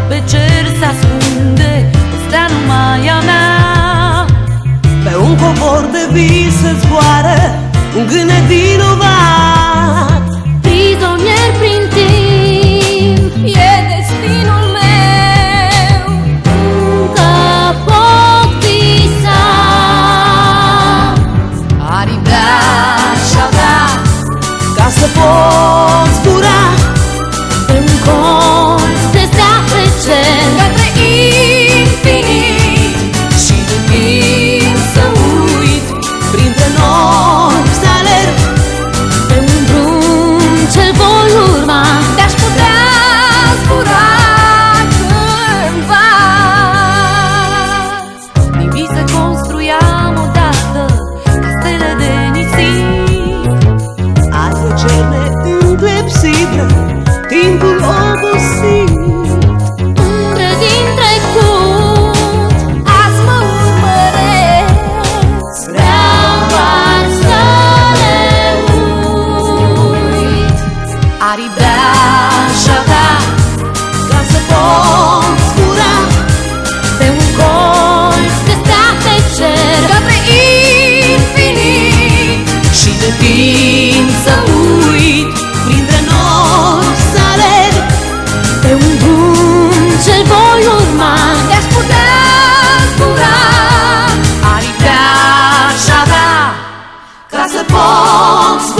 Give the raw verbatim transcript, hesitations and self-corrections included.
pe cer se ascunde o stea numai a mea. Pe un covor de vis se zboară un gânet vinovat. Prizonier prin timp e destinul meu, încă pot visa. Aripi de-aș avea Ca să pot zbura pe un colț de stea pe cer către infinit și de timp să uit printre nori să alerg pe un drum ce-l voi urma. De-aș putea zbura cândva. Din vise construiam odată castele de nisip. azi o cerne înclepsită, timpul obosit. Umbre din trecut azi mă urmăresc, vreau doar să le uit. Aripi de-aș avea Ca să pot zbura pe un colț de stea pe cer către infinit și de timp să uit printre nori să alerg pe un drum ce-l voi urma. De-aș putea zbura, aripi de-aș avea ca să pot zbura